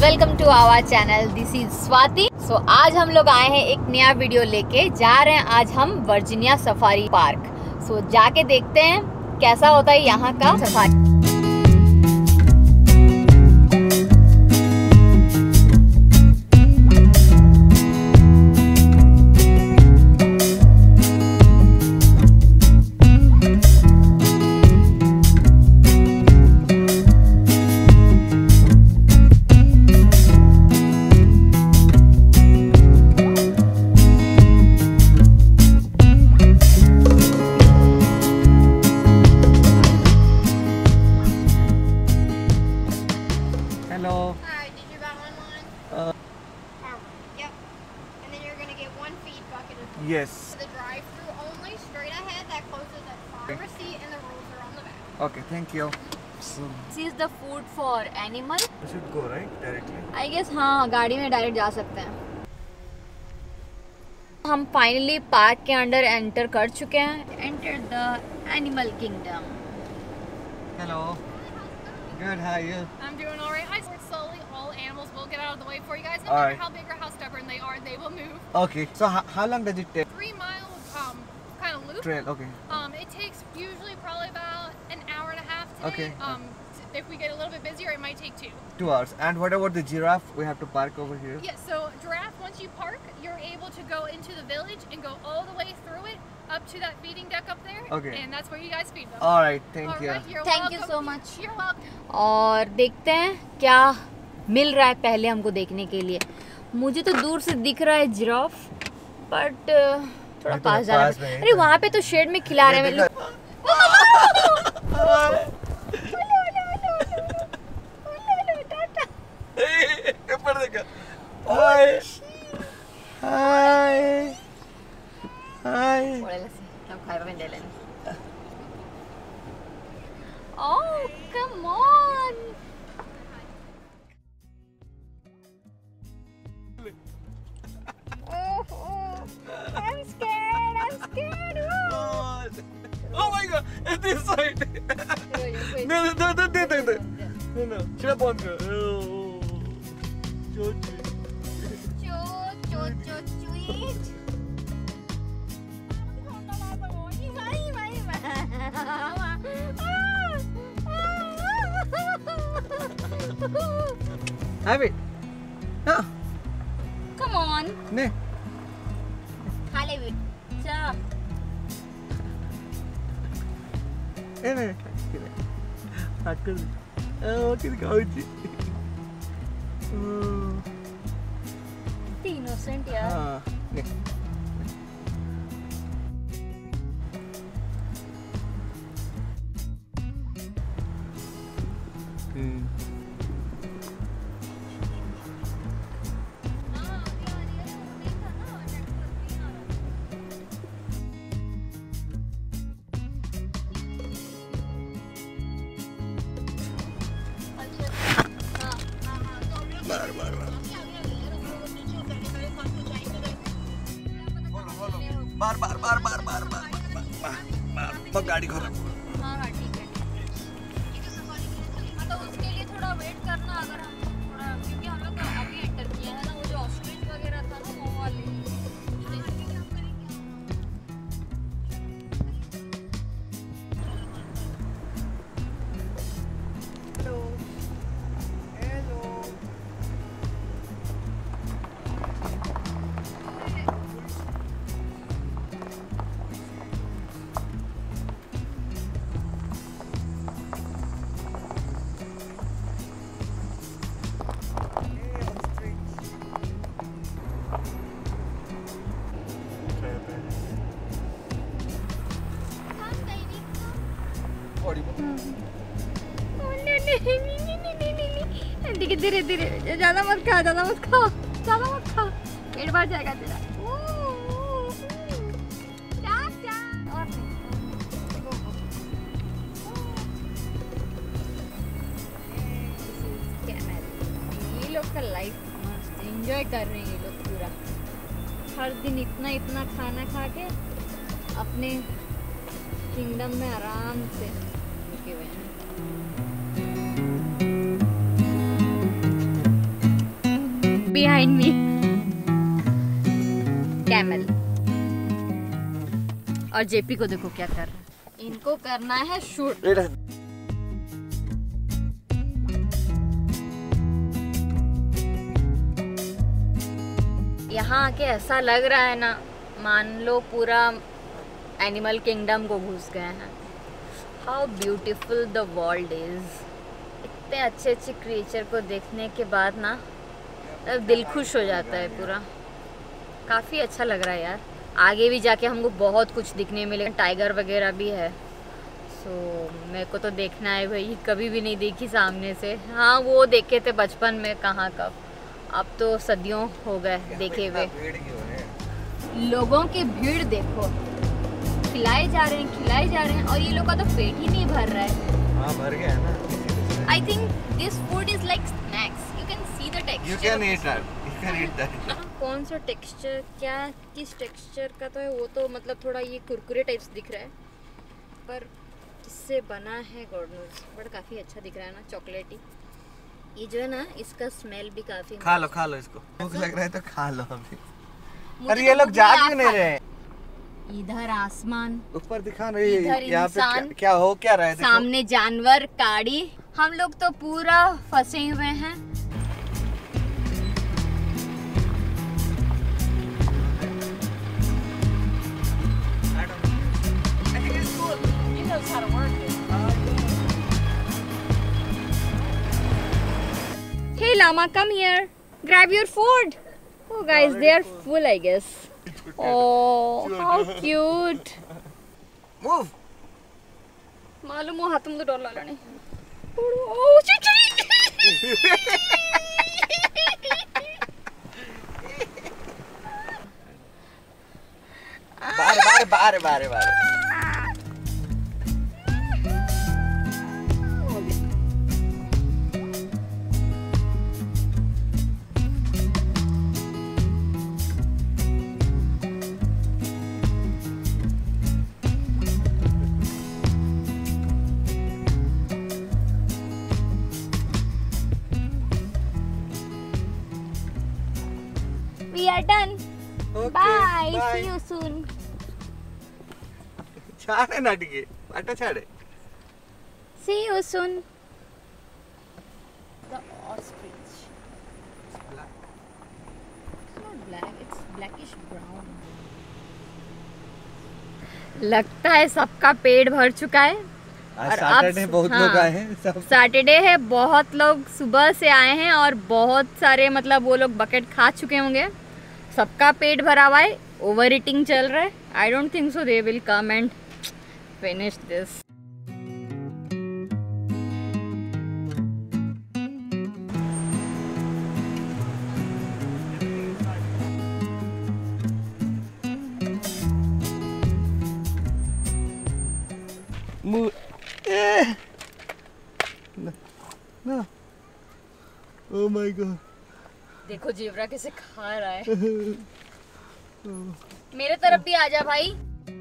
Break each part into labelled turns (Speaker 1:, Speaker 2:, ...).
Speaker 1: Welcome to our channel, this is Swati. So आज हम लोग आए हैं एक नया वीडियो लेके। जा रहे हैं आज हम वर्जीनिया सफारी पार्क। सो जाके देखते हैं कैसा होता है यहाँ का safari.
Speaker 2: Yes.
Speaker 3: The drive-through only, straight ahead. That closes at 5. Receipt and the rules are on the back.
Speaker 2: Okay, thank you. So,
Speaker 1: This is the food for animal.
Speaker 2: we should go right directly.
Speaker 1: I guess हाँ, गाड़ी में direct जा सकते हैं। हम finally park के अंदर enter कर चुके हैं। Enter the animal kingdom.
Speaker 2: Hello. Good. How are you?
Speaker 3: I'm doing all right. I sort slowly. All animals will get out of the way for you guys. No
Speaker 2: All
Speaker 3: matter
Speaker 2: right.
Speaker 3: how big or how stubborn they are, they will move.
Speaker 2: Okay. So how long does it take?
Speaker 3: 3-mile kind of loop.
Speaker 2: Trail. Okay.
Speaker 3: It takes usually probably about an hour and a half today.
Speaker 2: Okay.
Speaker 3: If we get a little bit busier, it might take 2.
Speaker 2: 2 hours. And what about the giraffe? We have to park over here.
Speaker 3: Yeah. So giraffe, once you park, you're able to go into the village and go all the way through it up to that feeding deck up there.
Speaker 2: Okay.
Speaker 3: And that's where you guys feed them.
Speaker 2: All right. Thank
Speaker 3: All
Speaker 2: you.
Speaker 3: right, you're
Speaker 1: Thank you
Speaker 3: welcome.
Speaker 1: so much.
Speaker 3: You're welcome.
Speaker 1: और देखते हैं क्या मिल रहा है पहले हमको देखने के लिए। मुझे तो दूर से दिख रहा है जिराफ, बट थोड़ा पास जाना
Speaker 2: पास में
Speaker 1: है।
Speaker 2: है।
Speaker 1: अरे वहाँ पे तो शेड में खिला रहे हैं।
Speaker 2: ऊपर देखो। Hi. Hi. Hi.
Speaker 1: Oh, come on. Oh, I'm scared. I'm scared.
Speaker 2: Oh my God! It's this side. No. No. Should I point her? Oh. Have it. No.
Speaker 1: Come on.
Speaker 2: Ne.
Speaker 1: Hale bit. Cha.
Speaker 2: Ne. Haklı. Bakın kavuşu.
Speaker 1: Innocent यार।
Speaker 2: हाँ. Ne. बार गाड़ी खराब।
Speaker 1: हाँ ठीक है। मतलब उसके लिए थोड़ा वेट करना अगर हम थोड़ा, क्योंकि हम लोग अभी एंटर किया है ना, वो जो ऑस्ट्रिच वगैरह था ना वो वाले। धीरे धीरे, ज्यादा मत खा, ज्यादा मत खा, पेट भर जाएगा तेरा। ये लोग का लाइफ मस्त एंजॉय कर रहे हैं ये लोग पूरा। हर दिन इतना खाना खा के अपने किंगडम में आराम से रुके हुए हैं। behind me. Camel. और जेपी को देखो क्या कर रहा है। इनको करना है शूट। यहाँ आके ऐसा लग रहा है ना, मान लो पूरा एनिमल किंगडम को घुस गए हैं। How beautiful the world is. इतने अच्छे अच्छे क्रिएचर को देखने के बाद ना दिल खुश हो जाता है पूरा। काफ़ी अच्छा लग रहा है यार। आगे भी जाके हमको बहुत कुछ दिखने मिले, टाइगर वगैरह भी है। सो मेरे को तो देखना है भाई, कभी भी नहीं देखी सामने से। हाँ वो देखे थे बचपन में, कहाँ कब, अब तो सदियों हो गए देखे हुए। लोगों की भीड़ देखो, खिलाए जा रहे हैं खिलाए जा रहे हैं, और ये लोग का तो पेट ही नहीं भर रहा है।
Speaker 2: हाँ भर गया है ना।
Speaker 1: I think this food is like snacks, you can see the texture.
Speaker 2: You can eat that. You can eat that.
Speaker 1: कौन सा टेक्सचर, क्या किस टेक्सचर का तो है वो, तो मतलब थोड़ा ये कुरकुरे टाइप्स दिख रहा है, पर किससे बना है गॉड नोस, बट काफ़ी अच्छा दिख रहा है ना, चॉकलेटी। ये जो है ना, इसका स्मेल भी काफ़ी।
Speaker 2: खा लो इसको। भूख लग रहा है तो खा लो अभी।
Speaker 1: मुझे
Speaker 2: अरे
Speaker 1: तो
Speaker 2: ये लोग
Speaker 1: भूख
Speaker 2: जाग
Speaker 1: नहीं,
Speaker 2: क्यों नहीं रहे?
Speaker 1: इधर आसमान,
Speaker 2: ऊपर दिखा रही
Speaker 1: इधर
Speaker 2: है। यहाँ
Speaker 1: इंसान,
Speaker 2: पे क्या हो क्या रहा है? देखो।
Speaker 1: सामने जानवर, गाड़ी, हम लोग तो पूरा फंसे हुए हैं। Hey llama, come here. Grab your food. Oh guys, they are full, I guess. Oh, how cute.
Speaker 2: Move.
Speaker 1: मालूम हो हाथ में तो डर लग रहा नहीं। ओह चिड़ी।
Speaker 2: बारे।
Speaker 1: We are done.
Speaker 2: Okay,
Speaker 1: Bye.
Speaker 2: bye.
Speaker 1: See you soon.
Speaker 2: छाड़े नाटिके, आटा छाड़े।
Speaker 1: See you soon. The ostrich.
Speaker 2: It's black.
Speaker 1: It's not black. It's blackish brown. लगता है सबका पेट भर चुका है।
Speaker 2: आज
Speaker 1: और
Speaker 2: सैटरडे
Speaker 1: अब
Speaker 2: बहुत लोग आए हैं सब।
Speaker 1: सैटरडे है, बहुत लोग सुबह से आए हैं और बहुत सारे मतलब वो लोग बकेट खा चुके होंगे। सबका पेट भरा हुआ है, ओवर ईटिंग चल रहा है। I don't think so they will come and finish this.
Speaker 2: No. Oh my god.
Speaker 1: देखो जेब्रा कैसे खा रहा है। मेरे तरफ भी आ जा भाई।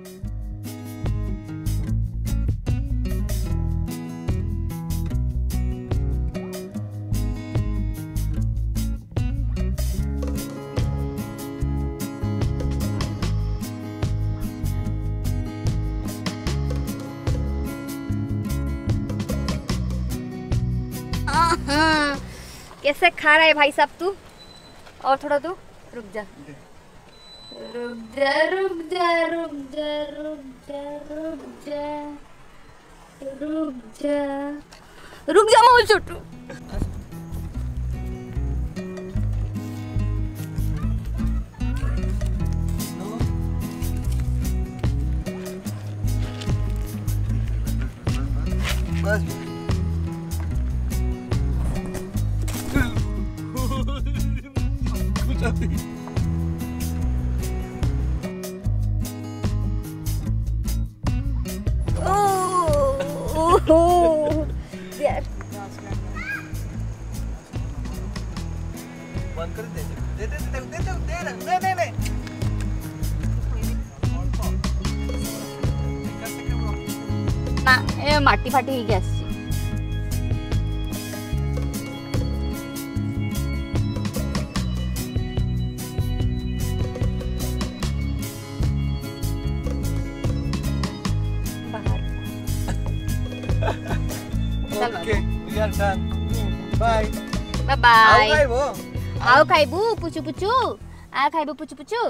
Speaker 1: कैसे खा रहा है भाई साहब तू? और थोड़ा दो, रुक जा रुक जा रुक जा रुक जा रुक जा रुक जा रुक जा रुक जा मोल छोटू।
Speaker 2: बस बंद कर दे दे दे दे दे दे दे दे
Speaker 1: ना ए माटी फाटी ही गैस चल
Speaker 2: Okay, we are done. Bye.
Speaker 1: Bye bye.
Speaker 2: आओ वो।
Speaker 1: आओ खाइबू पुचू पुचू, आ खाइबू पुचू पुचू।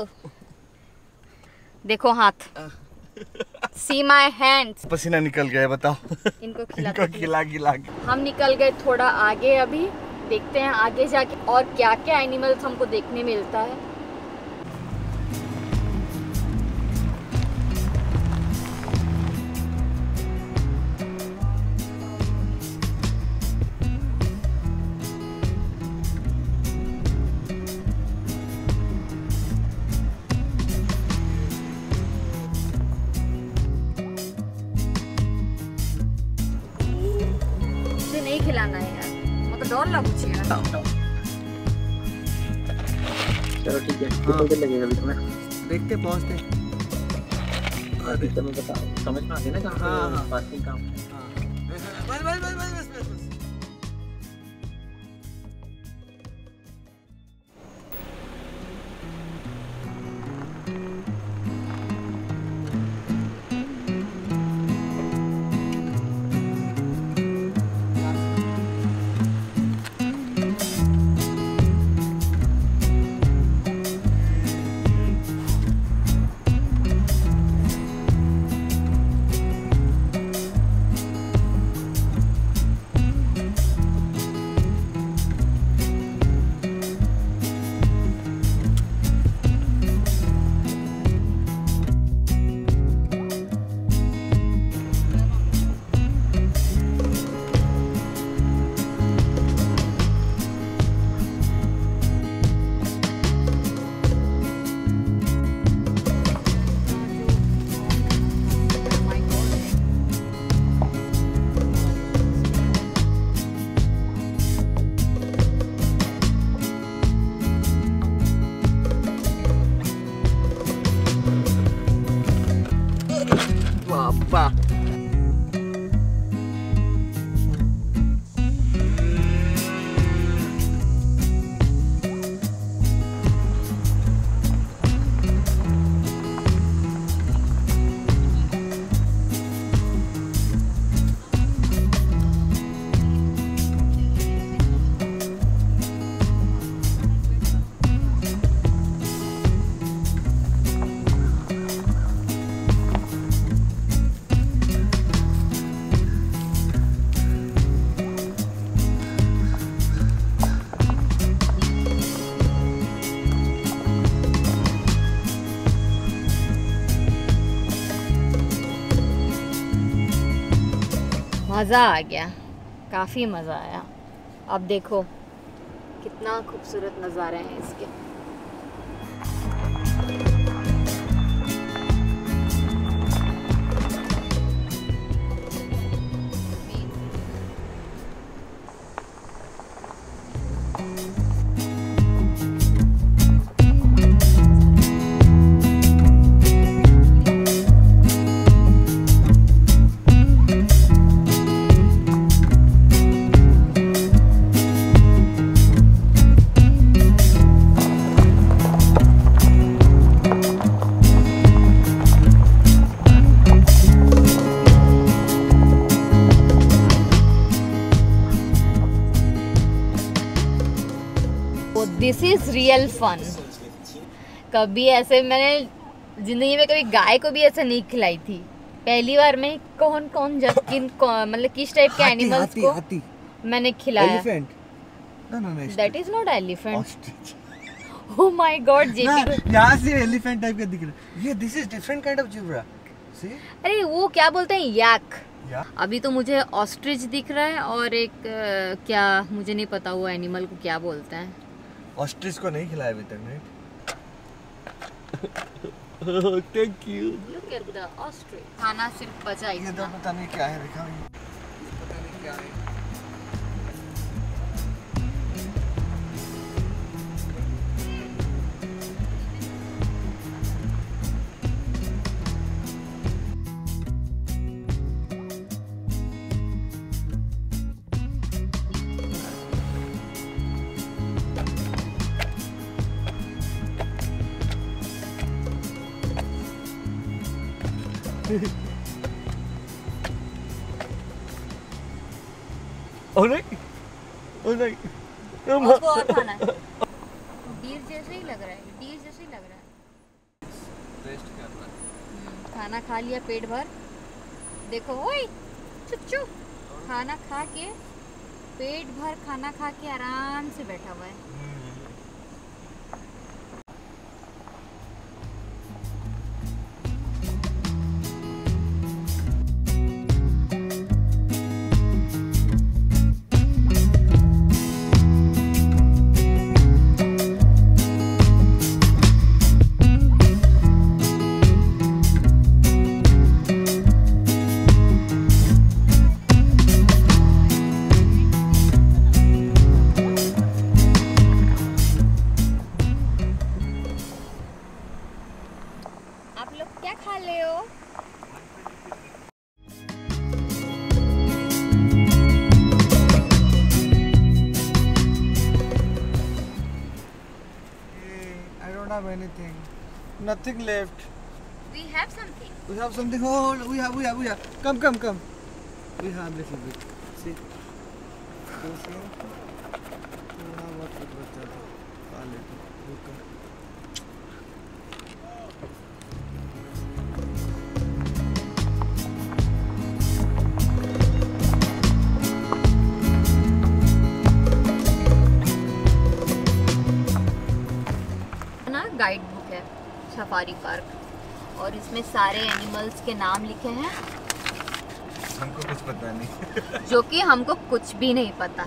Speaker 1: देखो हाथ। See my hands।
Speaker 2: पसीना निकल गया है, बताओ।
Speaker 1: इनको
Speaker 2: इनको खिला खिला के।
Speaker 1: हम निकल गए थोड़ा आगे, अभी देखते हैं आगे जाके और क्या क्या एनिमल्स हमको देखने मिलता है। नहीं खिलाना है यार, मतलब डर लगुची है।
Speaker 4: चलो ठीक है, कितने देर लगेगा अभी तुम्हें?
Speaker 2: देखते पहुंचते।
Speaker 4: तुम्हें बताओ, समझ में आ गया ना कहाँ पार्किंग काम।
Speaker 2: बस बस बस बस बस बस।
Speaker 4: बाबा
Speaker 1: मज़ा आ गया, काफ़ी मज़ा आया। अब देखो कितना खूबसूरत नज़ारे हैं इसके। This is real fun. कभी ऐसे मैंने जिंदगी में कभी गाय को भी ऐसे नहीं खिलाई थी। पहली बार में कौन कौन मतलब किस टाइप के एनिमल्स को मैंने खिलाया। That is not elephant. Oh my god JP,
Speaker 2: यहाँ से एलिफेंट टाइप का दिख रहा है। ये this is different kind of zebra. See,
Speaker 1: अरे वो क्या बोलते हैं, याक।
Speaker 2: या
Speaker 1: अभी तो मुझे ऑस्ट्रिच दिख रहा है और एक क्या मुझे नहीं पता वो एनिमल को क्या बोलते हैं।
Speaker 2: ऑस्ट्रिच को नहीं खिलाया अभी तक। Thank you.
Speaker 1: Look at the ostrich. खाना सिर्फ बचा
Speaker 2: ये तो
Speaker 1: इतना।
Speaker 2: पता नहीं क्या है, दिखा पता नहीं क्या है। Oh नहीं, oh नहीं,
Speaker 1: उसको और खाना है। डीर जैसे ही लग रहा है, डीर जैसे ही लग रहा है।
Speaker 2: रेस्ट करना है।
Speaker 1: खाना खा लिया पेट भर, देखो ओए चुच्चू, खाना खा के पेट भर खाना खा के आराम से बैठा हुआ है। आप लोग क्या खा ले हो?
Speaker 2: I don't have anything. Nothing left.
Speaker 1: We have something.
Speaker 2: We have something. Oh, we have. Come. We have little bit. See. You see? थोड़ा बहुत कुछ बचा था. खा लेते. रुको.
Speaker 1: गाइड बुक है सफारी पार्क और इसमें सारे एनिमल्स के नाम लिखे हैं
Speaker 2: हमको कुछ पता नहीं
Speaker 1: जो कि हमको कुछ भी नहीं पता।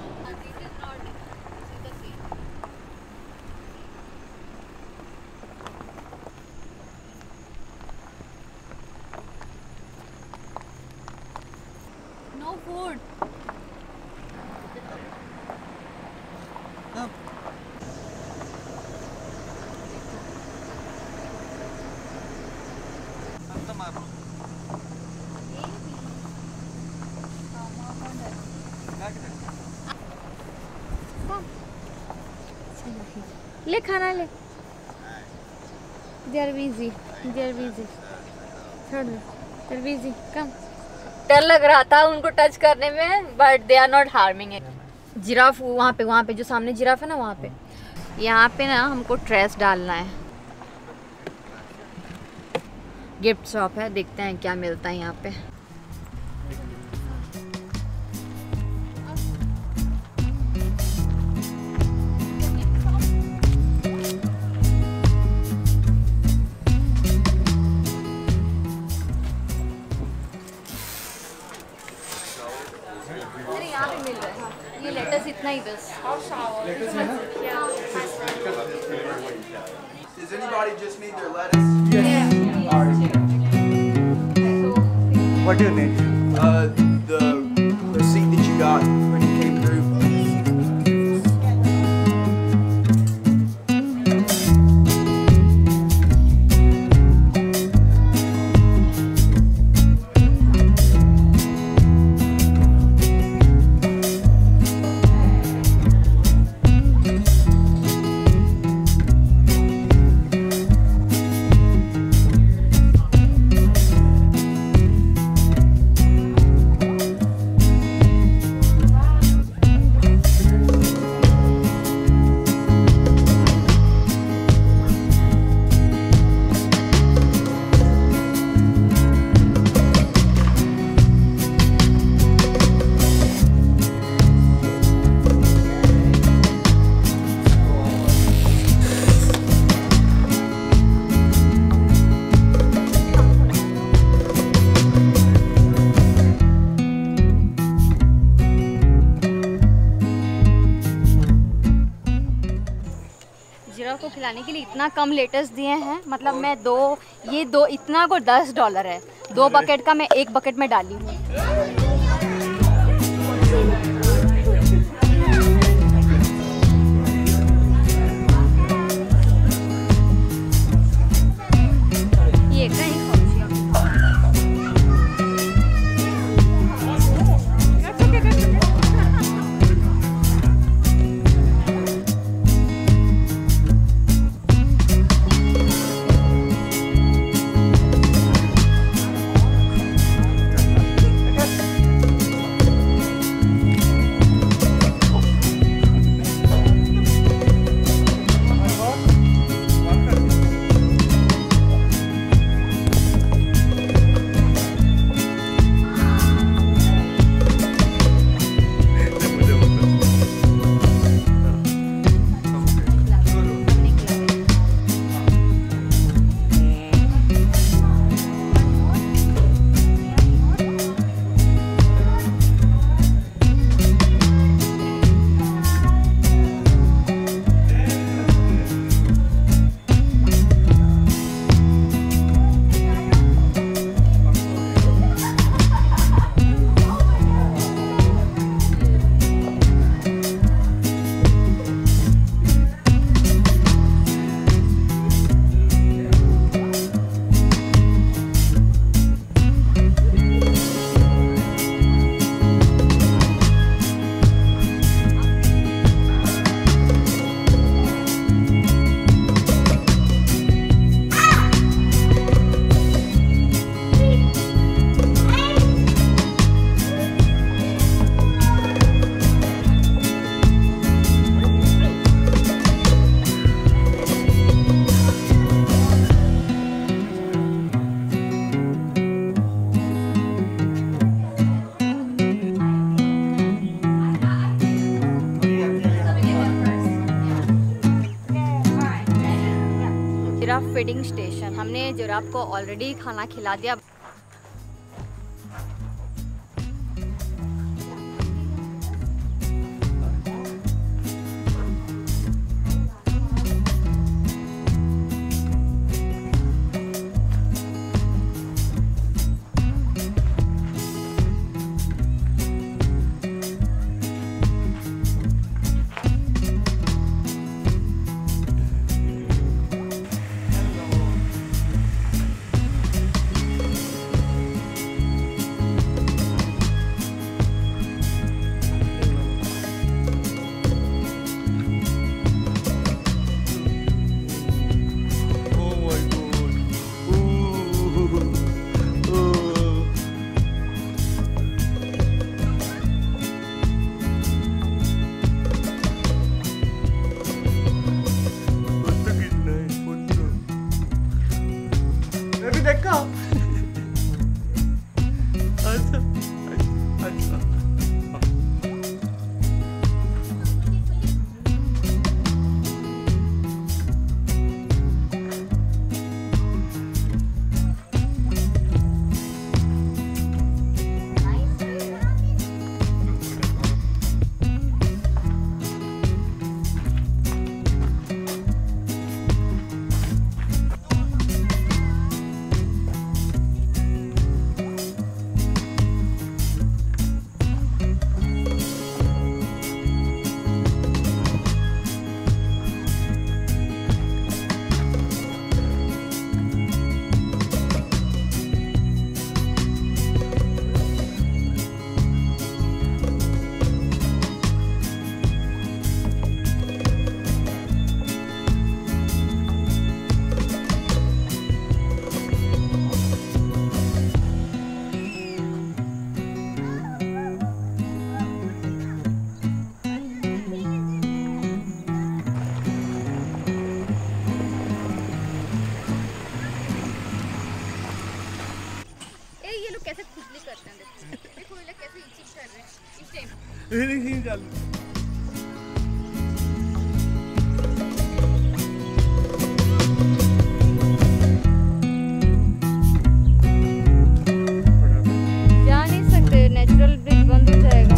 Speaker 1: No food. ले खाना ले। They are busy. छोड़ दो। They are busy. Come. डर लग रहा था उनको टच करने में, but they are not harming it. Giraffe वहाँ पे जो सामने जिराफ है ना, वहाँ पे, यहाँ पे ना हमको ट्रेस डालना है। गिफ्ट शॉप है, देखते हैं क्या मिलता है यहाँ पे। अरे यहाँ पे मिल रहा है। हाँ, ये लेटस इतना ही बस।
Speaker 5: Does anybody just need their lettuce?
Speaker 2: What do you need?
Speaker 5: The receipt that you got when you came through.
Speaker 1: Giraffe को खिलाने के लिए इतना कम लेटस दिए हैं, मतलब मैं ये दो इतना को $10 है। 2 बकेट का मैं 1 बकेट में डाली हूँ। ये कहीं जिराफ फीडिंग स्टेशन। हमने जिराफ को ऑलरेडी खाना खिला दिया। कैसे खुजली करते हैं, देखो ये लोग कैसे इचिंग कर रहे हैं इस टाइम। जा नहीं सकते, नेचुरल ब्रिज बंद हो जाएगा।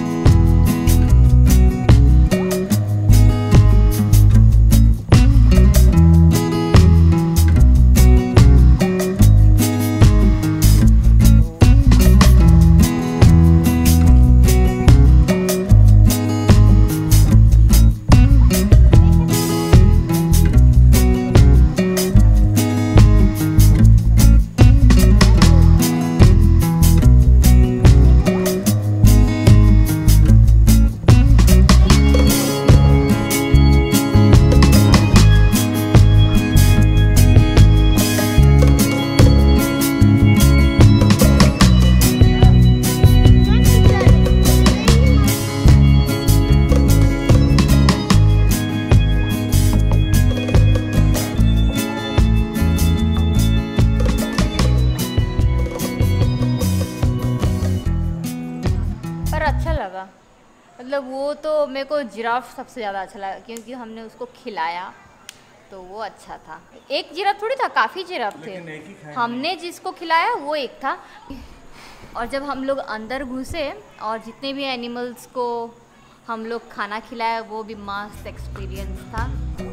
Speaker 1: अच्छा लगा, मतलब वो तो मेरे को जिराफ सबसे ज़्यादा अच्छा लगा क्योंकि हमने उसको खिलाया तो वो अच्छा था। एक जिराफ थोड़ी था, काफ़ी जिराफ थे। हमने जिसको खिलाया वो एक था। और जब हम लोग अंदर घुसे और जितने भी एनिमल्स को हम लोग खाना खिलाया वो भी मस्त एक्सपीरियंस था।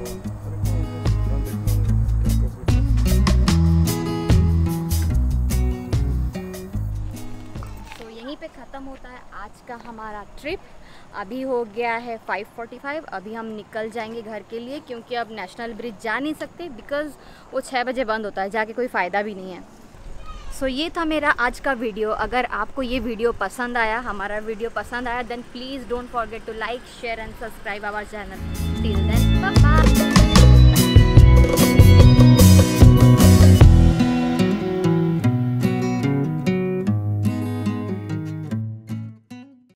Speaker 1: पे ख़त्म होता है आज का हमारा ट्रिप। अभी हो गया है 5:45। अभी हम निकल जाएंगे घर के लिए क्योंकि अब नेशनल ब्रिज जा नहीं सकते बिकॉज़ वो 6 बजे बंद होता है, जाके कोई फ़ायदा भी नहीं है। सो ये था मेरा आज का वीडियो। अगर आपको ये वीडियो पसंद आया, हमारा वीडियो पसंद आया, then please don't forget to like, share and subscribe our channel. Till then bye bye.